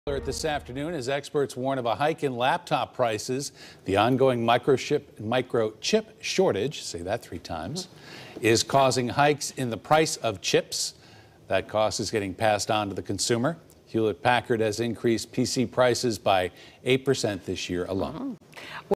This afternoon, as experts warn of a hike in laptop prices, the ongoing microchip shortage, say that 3 times, is causing hikes in the price of chips. That cost is getting passed on to the consumer. Hewlett-Packard has increased PC prices by 8% this year alone.